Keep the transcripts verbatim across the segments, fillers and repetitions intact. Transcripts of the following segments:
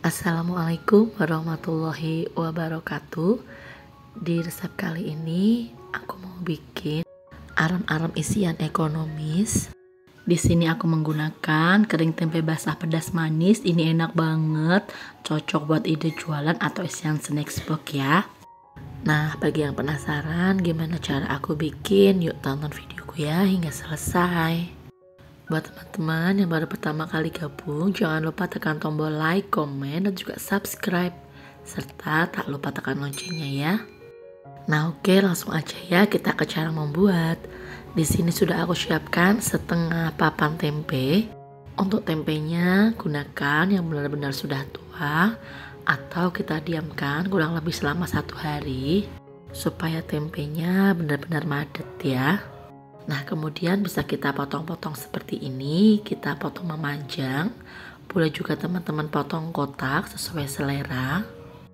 Assalamualaikum warahmatullahi wabarakatuh. Di resep kali ini aku mau bikin arem-arem isian ekonomis. Di sini aku menggunakan kering tempe basah pedas manis. Ini enak banget, cocok buat ide jualan atau isian snack box ya. Nah, bagi yang penasaran gimana cara aku bikin, yuk tonton videoku ya hingga selesai. Buat teman-teman yang baru pertama kali gabung, jangan lupa tekan tombol like, komen, dan juga subscribe. Serta tak lupa tekan loncengnya ya. Nah oke, langsung aja ya kita ke cara membuat. Di sini sudah aku siapkan setengah papan tempe. Untuk tempenya gunakan yang benar-benar sudah tua atau kita diamkan kurang lebih selama satu hari supaya tempenya benar-benar madet ya. Nah kemudian bisa kita potong-potong seperti ini, kita potong memanjang, boleh juga teman-teman potong kotak sesuai selera.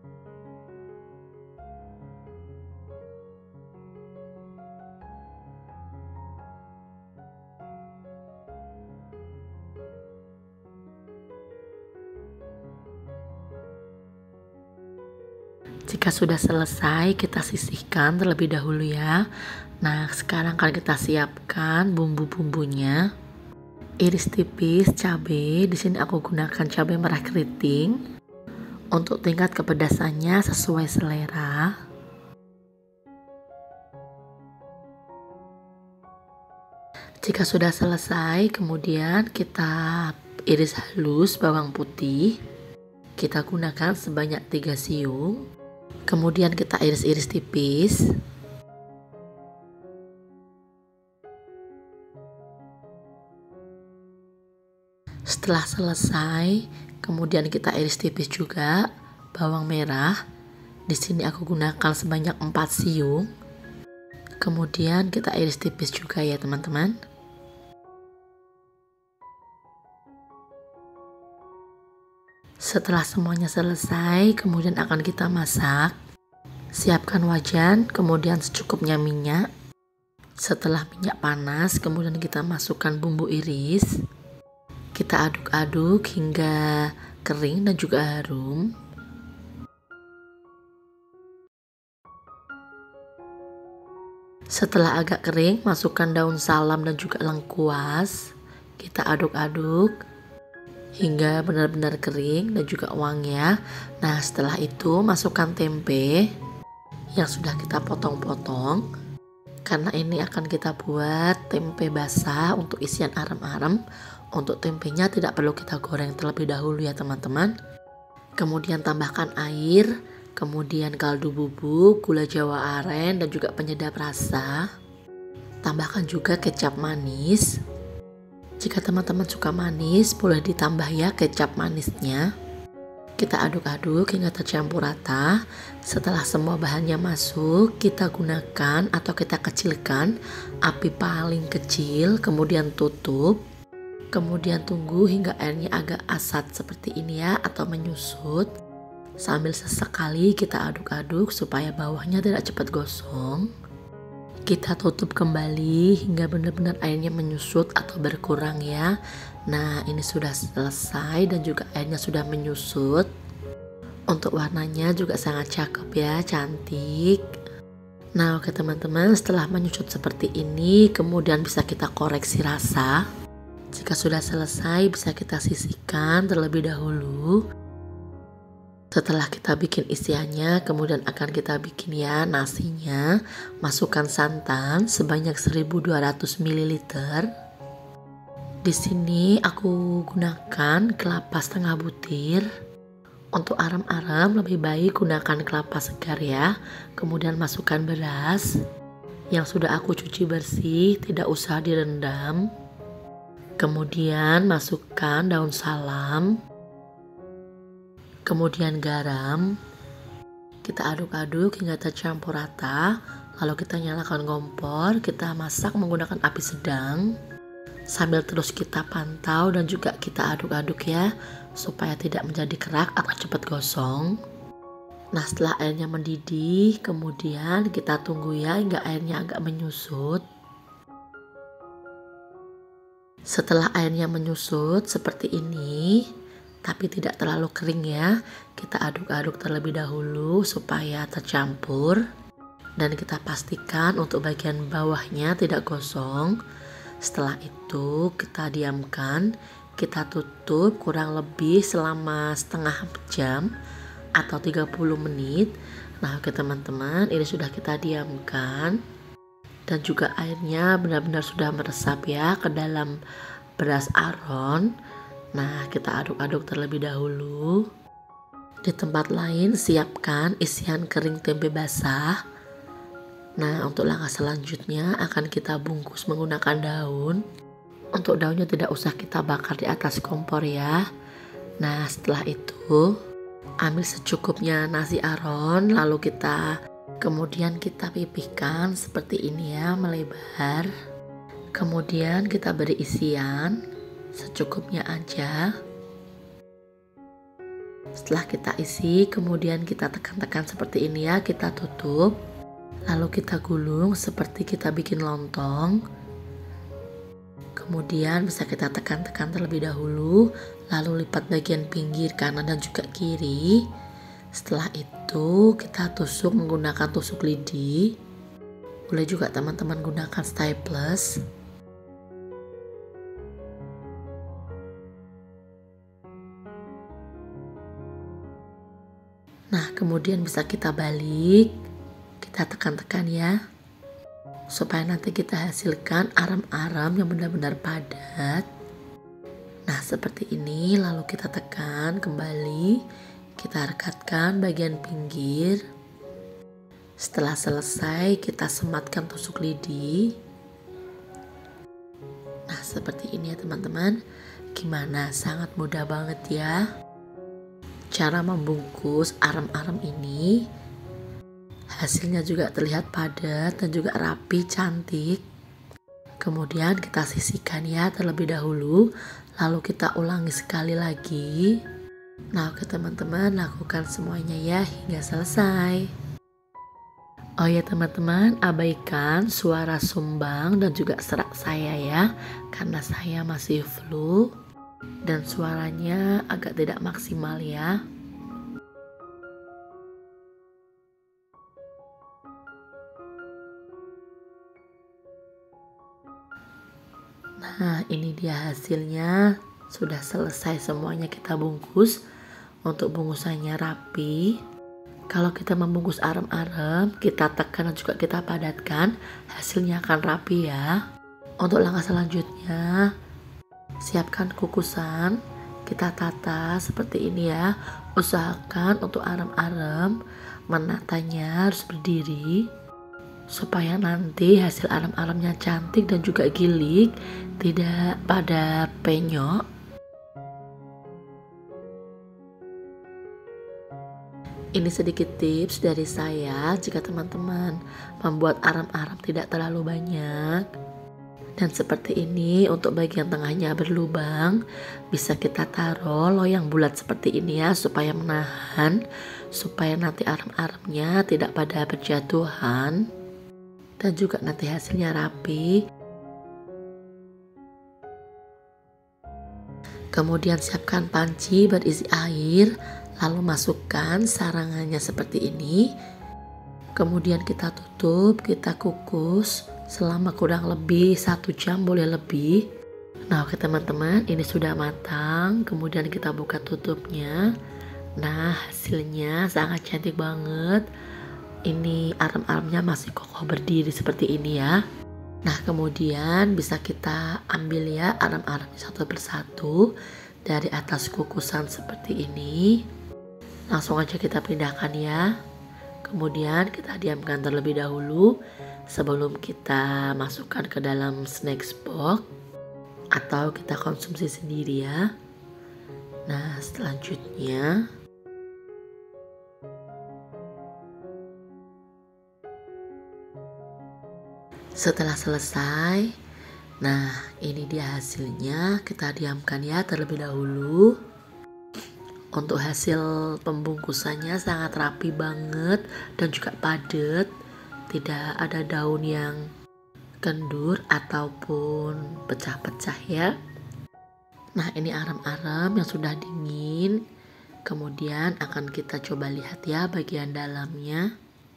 Jika sudah selesai, kita sisihkan terlebih dahulu ya. Nah, sekarang kan kita siapkan bumbu-bumbunya. Iris tipis cabai. Di sini aku gunakan cabai merah keriting. Untuk tingkat kepedasannya sesuai selera. Jika sudah selesai, kemudian kita iris halus bawang putih. Kita gunakan sebanyak tiga siung. Kemudian kita iris-iris tipis. Setelah selesai, kemudian kita iris tipis juga bawang merah. Di sini aku gunakan sebanyak empat siung. Kemudian kita iris tipis juga ya teman-teman. Setelah semuanya selesai, kemudian akan kita masak. Siapkan wajan, kemudian secukupnya minyak. Setelah minyak panas, kemudian kita masukkan bumbu iris. Kita aduk-aduk hingga kering dan juga harum. Setelah agak kering, masukkan daun salam dan juga lengkuas. Kita aduk-aduk hingga benar-benar kering dan juga wangi ya. Nah setelah itu masukkan tempe yang sudah kita potong-potong. Karena ini akan kita buat tempe basah untuk isian arem-arem. Untuk tempenya tidak perlu kita goreng terlebih dahulu ya teman-teman. Kemudian tambahkan air, kemudian kaldu bubuk, gula jawa aren dan juga penyedap rasa. Tambahkan juga kecap manis. Jika teman-teman suka manis, boleh ditambah ya kecap manisnya. Kita aduk-aduk hingga tercampur rata. Setelah semua bahannya masuk, kita gunakan atau kita kecilkan api paling kecil, kemudian tutup. Kemudian tunggu hingga airnya agak asat seperti ini ya, atau menyusut. Sambil sesekali kita aduk-aduk supaya bawahnya tidak cepat gosong. Kita tutup kembali hingga benar-benar airnya menyusut atau berkurang ya. Nah ini sudah selesai dan juga airnya sudah menyusut. Untuk warnanya juga sangat cakep ya, cantik. Nah oke teman-teman, setelah menyusut seperti ini kemudian bisa kita koreksi rasa. Jika sudah selesai bisa kita sisihkan terlebih dahulu. Setelah kita bikin isiannya, kemudian akan kita bikin ya nasinya. Masukkan santan sebanyak seribu dua ratus mililiter. Di sini aku gunakan kelapa setengah butir. Untuk arem-arem lebih baik gunakan kelapa segar ya. Kemudian masukkan beras yang sudah aku cuci bersih, tidak usah direndam. Kemudian masukkan daun salam. Kemudian garam. Kita aduk-aduk hingga tercampur rata. Lalu kita nyalakan kompor. Kita masak menggunakan api sedang. Sambil terus kita pantau dan juga kita aduk-aduk ya, supaya tidak menjadi kerak atau cepat gosong. Nah setelah airnya mendidih, kemudian kita tunggu ya hingga airnya agak menyusut. Setelah airnya menyusut seperti ini, tapi tidak terlalu kering ya. Kita aduk-aduk terlebih dahulu supaya tercampur. Dan kita pastikan untuk bagian bawahnya tidak gosong. Setelah itu kita diamkan, kita tutup kurang lebih selama setengah jam atau tiga puluh menit. Nah oke teman-teman, ini sudah kita diamkan. Dan juga airnya benar-benar sudah meresap ya ke dalam beras aron. Nah kita aduk-aduk terlebih dahulu. Di tempat lain siapkan isian kering tempe basah. Nah untuk langkah selanjutnya akan kita bungkus menggunakan daun. Untuk daunnya tidak usah kita bakar di atas kompor ya. Nah setelah itu ambil secukupnya nasi aron, lalu kita kemudian kita pipihkan seperti ini ya, melebar. Kemudian kita beri isian secukupnya aja. Setelah kita isi, kemudian kita tekan-tekan seperti ini ya, kita tutup. Lalu kita gulung seperti kita bikin lontong. Kemudian bisa kita tekan-tekan terlebih dahulu, lalu lipat bagian pinggir kanan dan juga kiri. Setelah itu kita tusuk menggunakan tusuk lidi. Boleh juga teman-teman gunakan staples. Nah kemudian bisa kita balik, kita tekan-tekan ya, supaya nanti kita hasilkan aram-aram yang benar-benar padat. Nah seperti ini, lalu kita tekan kembali, kita rekatkan bagian pinggir. Setelah selesai kita sematkan tusuk lidi. Nah seperti ini ya teman-teman. Gimana? Sangat mudah banget ya cara membungkus aram-aram ini. Hasilnya juga terlihat padat dan juga rapi, cantik. Kemudian kita sisihkan ya terlebih dahulu, lalu kita ulangi sekali lagi. Nah oke teman-teman, lakukan semuanya ya hingga selesai. Oh ya teman-teman, abaikan suara sumbang dan juga serak saya ya, karena saya masih flu dan suaranya agak tidak maksimal ya. Nah ini dia hasilnya, sudah selesai semuanya kita bungkus. Untuk bungkusannya rapi. Kalau kita membungkus aram-aram, kita tekan dan juga kita padatkan, hasilnya akan rapi ya. Untuk langkah selanjutnya, siapkan kukusan, kita tata seperti ini ya. Usahakan untuk aram-aram menatanya harus berdiri, supaya nanti hasil aram-aramnya cantik dan juga gilik, tidak pada penyok. Ini sedikit tips dari saya jika teman-teman membuat aram-aram tidak terlalu banyak. Dan seperti ini, untuk bagian tengahnya berlubang, bisa kita taruh loyang bulat seperti ini ya, supaya menahan, supaya nanti aram-aramnya tidak pada berjatuhan. Dan juga nanti hasilnya rapi. Kemudian siapkan panci berisi air, lalu masukkan sarangannya seperti ini. Kemudian kita tutup, kita kukus selama kurang lebih satu jam, boleh lebih. Nah oke teman-teman, ini sudah matang. Kemudian kita buka tutupnya. Nah hasilnya sangat cantik banget. Ini aram-aramnya masih kokoh berdiri seperti ini ya. Nah kemudian bisa kita ambil ya aram-aram satu persatu dari atas kukusan seperti ini. Langsung aja kita pindahkan ya. Kemudian kita diamkan terlebih dahulu sebelum kita masukkan ke dalam snack box atau kita konsumsi sendiri ya. Nah selanjutnya setelah selesai, nah ini dia hasilnya. Kita diamkan ya terlebih dahulu. Untuk hasil pembungkusannya sangat rapi banget dan juga padat, tidak ada daun yang kendur ataupun pecah-pecah ya. Nah, ini arem-arem yang sudah dingin. Kemudian akan kita coba lihat ya bagian dalamnya.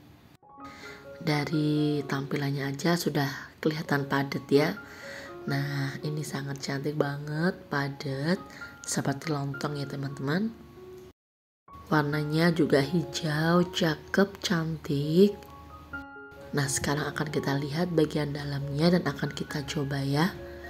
Dari tampilannya aja sudah kelihatan padat ya. Nah, ini sangat cantik banget, padat, seperti lontong ya teman-teman. Warnanya juga hijau, cakep, cantik. Nah, sekarang akan kita lihat bagian dalamnya dan akan kita coba ya.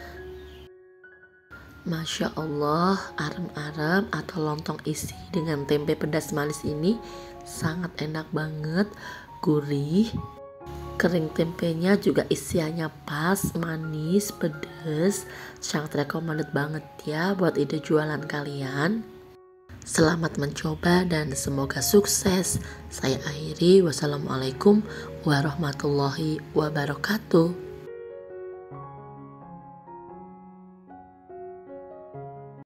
Masya Allah, arem-arem atau lontong isi dengan tempe pedas manis ini sangat enak banget, gurih. Kering tempenya juga isiannya pas, manis, pedas. Sangat recommended banget ya buat ide jualan kalian. Selamat mencoba dan semoga sukses. Saya akhiri, wassalamualaikum warahmatullahi wabarakatuh.